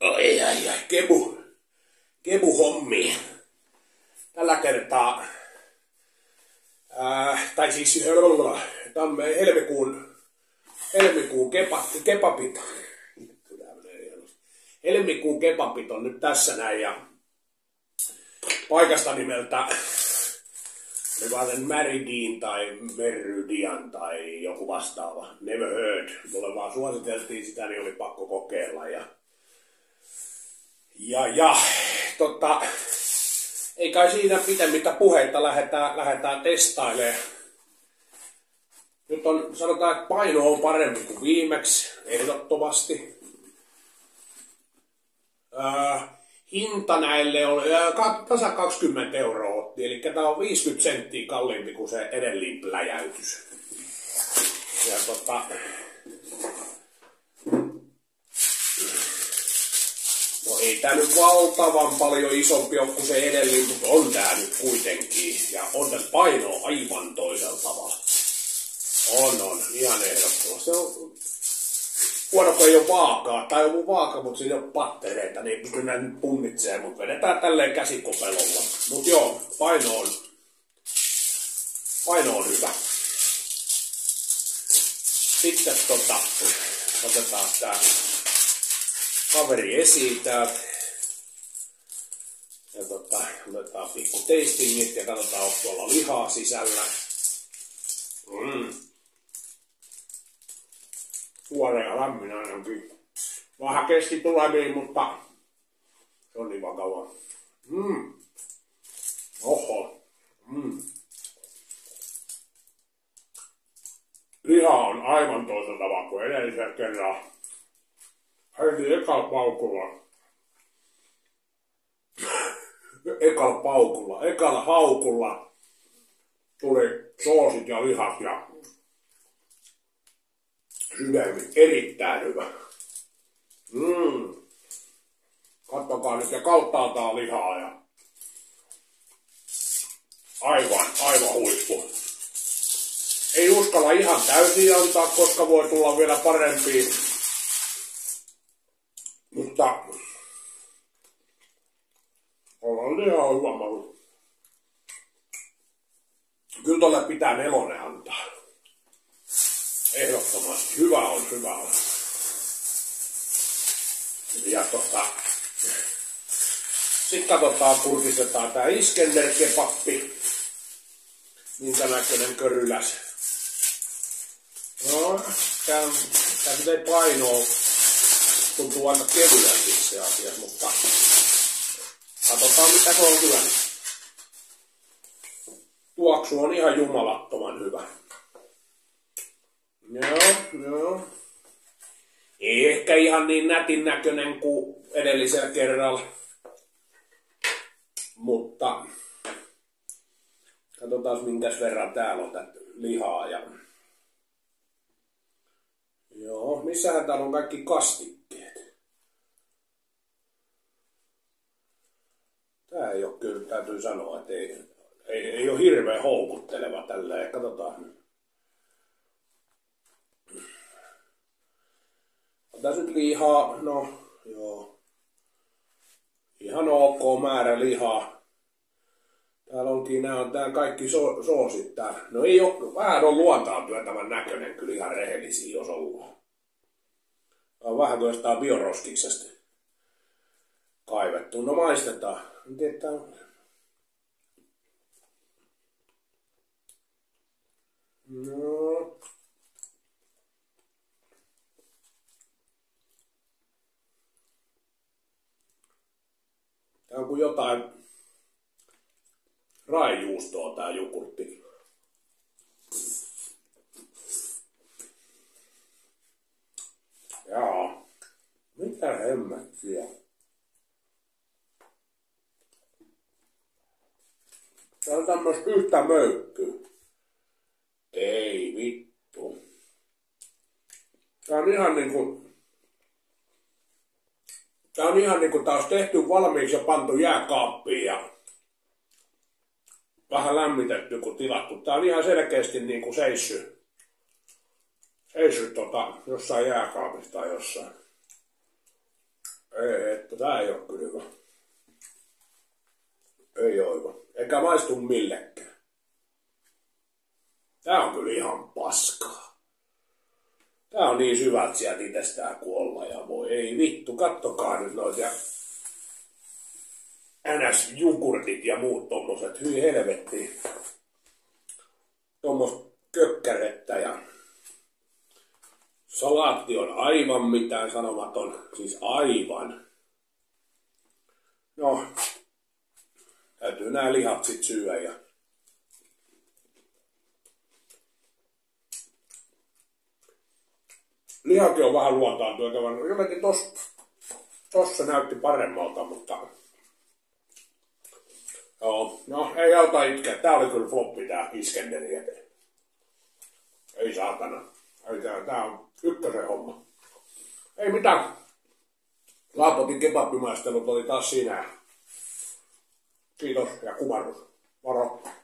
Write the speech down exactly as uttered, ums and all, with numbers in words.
Ai ai ai, kebu, kebu hommi. Tällä kertaa, ää, tai siis tamme helmikuun, helmikuun kepa, kepapit, helmikuun kepapit on nyt tässä näin ja paikasta nimeltä Meridian tai Meridian tai joku vastaava, never heard. Mulle vaan suositeltiin sitä, niin oli pakko kokeilla ja ja, ja tota, ei kai siinä pitemmittä puheita lähdetään, lähdetään testailemaan. Nyt on, sanotaan, että paino on parempi kuin viimeksi, ehdottomasti. Ää, hinta näille on ää, tasa kaksikymmentä euroa otti, eli tämä on viisikymmentä senttiä kalliimpi kuin se edellinen pläjäytys. Ja tota, no ei tää nyt valtavan paljon isompi ole kuin se edellinen, mutta on tää nyt kuitenkin. Ja on tää paino aivan toisella tavalla. On, on, ihan ehdottomasti. Se on huono, kun ei ole vaakaa, tai on mun vaaka, mutta siinä on pattereita, niin kyllä nyt punnitsee, mutta vedetään tälleen käsikopelolla. Mut joo, paino on, paino on hyvä. Sitten tota, otetaan tää kaveri esiin täältä. Ja tota, otetaan pikku tastingit ja katsotaan, onko tuolla lihaa sisällä. Mm. Tuore ja lämmin ainakin. Vähän kesti tulemiin, mutta se on niin vakavaa. Mm. Oho. Mm. Liha on aivan toisella tavalla kuin edellisellä kerralla. Heti ekalla paukulla. ekalla paukulla, ekalla haukulla tuli soosit ja lihat ja sydämi. Erittäin hyvä. Mm. Kattokaa nyt ja kauttaaltaan lihaa ja aivan, aivan huippu. Ei uskalla ihan täysin antaa, koska voi tulla vielä parempia. Mutta on ihan hyvä maku. Kyllä tuolle pitää nelonen antaa. Ehdottomasti. Hyvä on, hyvä on. Ja tota, sitten katsotaan, kurkistetaan tää Iskender-kebappi. Minkä näköinen köryläs. No, tää, tää ei painoa. Tuntuu aika kevyeltä itse asiassa, mutta katsotaan mitä se on hyvä. Tuoksu on ihan jumalattoman hyvä. Joo, joo. Ei ehkä ihan niin nätin näköinen kuin edellisellä kerralla. Mutta katsotaan minkäs verran täällä on tätä lihaa. Ja joo, missähän täällä on kaikki kastikkeet? Tää ei ole kyllä, täytyy sanoa, että ei, ei, ei ole hirveän houkutteleva tällä. Katsotaan nyt. On tässä nyt lihaa, no joo. Ihan ok määrä lihaa. Täällä onkin, nää on tää kaikki so, soosit täällä. No ei oo, vähän on luontaan työtävän näköinen, kyllä ihan rehellisiä jos ollaan. On vähän kuin jostain bioroskiksesta kaivettu. No maistetaan. Miten tää on? No. Tää on kuin jotain raijuustoa tää jogurtti. Jaa. Mitä hemmettiä? Tää on tämmöstä yhtä möykkyä. Ei vittu. Tää on ihan niinku... Tää on ihan niinku taas tehty valmiiksi ja pantu jääkaappiin ja vähän lämmitetty kun tilattu. Tää on ihan selkeästi niinku seissy. Seissy tota jossain jääkaapissa tai jossain. Ei, tää ei oo kyllä hyvä. Ei oo hyvä. Eikä maistu millekään. Tää on kyllä ihan paskaa. Tää on niin syvät sieltä itsestään kuolla ja voi ei vittu, kattokaa nyt noita ja N S-jogurtit ja muut tommoset, hyi helvettiin. Tommos kökkärettä ja salaatti on aivan mitään sanomaton, siis aivan. No, täytyy nää lihat sit syödä ja lihakin on vähän luontaan työtävän. Jotenkin tossa, tossa näytti paremmalta, mutta joo, no ei auta itkeä. Tää oli kyllä floppi tää Iskenderi eteen. Ei saatana. Ei tää, tää on ykkösen homma. Ei mitään. Laapotin kebabimaistelut oli taas siinä. Kiitos ja kumarrus. Moro.